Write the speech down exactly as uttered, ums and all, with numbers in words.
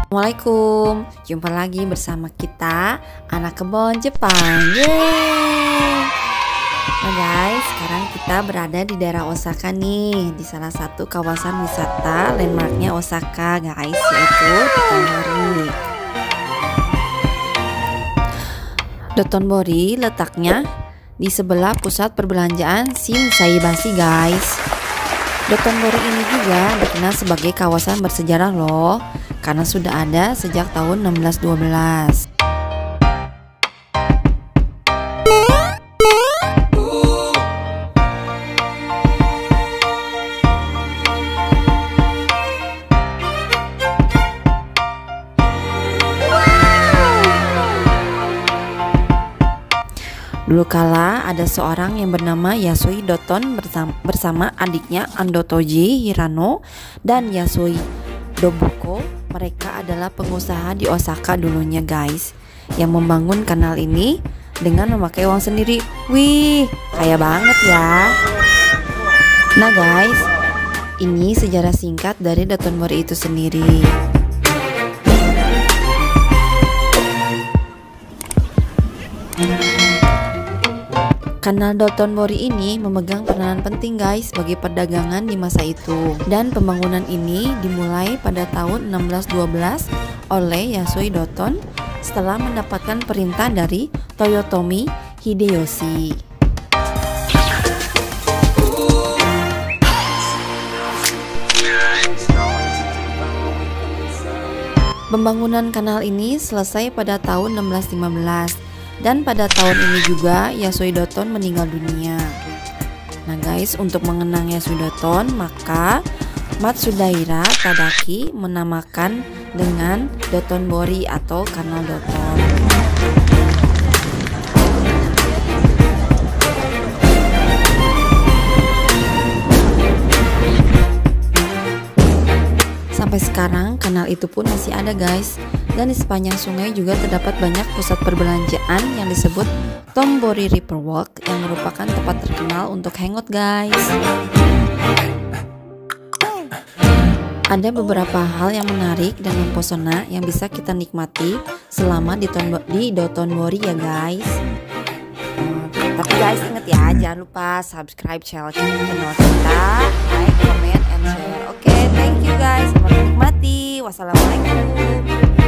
Assalamualaikum, jumpa lagi bersama kita anak kebon Jepang. Yeay. Nah guys, sekarang kita berada di daerah Osaka nih, di salah satu kawasan wisata landmarknya Osaka guys, yaitu Dotonbori. Dotonbori letaknya di sebelah pusat perbelanjaan Shinsaibashi guys. Dotonbori ini juga dikenal sebagai kawasan bersejarah loh, karena sudah ada sejak tahun enam belas dua belas. Dulu kala ada seorang yang bernama Yasui Doton bersama, bersama adiknya Andotoji Hirano dan Yasui Dobuko. Mereka adalah pengusaha di Osaka dulunya guys, yang membangun kanal ini dengan memakai uang sendiri. Wih, kaya banget ya. Nah guys, ini sejarah singkat dari Dotonbori itu sendiri. Kanal Dotonbori ini memegang peranan penting guys bagi perdagangan di masa itu. Dan pembangunan ini dimulai pada tahun enam belas dua belas oleh Yasui Doton setelah mendapatkan perintah dari Toyotomi Hideyoshi. Pembangunan kanal ini selesai pada tahun enam belas lima belas. Dan pada tahun ini juga Yasui Doton meninggal dunia. Nah guys, untuk mengenang Yasui Doton, maka Matsudaira Tadaki menamakan dengan Dotonbori atau Kanal Doton. Sampai sekarang kanal itu pun masih ada guys. Dan di sepanjang sungai juga terdapat banyak pusat perbelanjaan yang disebut Tombori River Walk, yang merupakan tempat terkenal untuk hangout guys. Ada beberapa hal yang menarik dan mempesona yang bisa kita nikmati selama di, di Dotonbori ya guys. Hmm, tapi guys inget ya, jangan lupa subscribe channel kita, like, comment, and share. Oke, okay, thank you guys, selamat menikmati. Wassalamualaikum.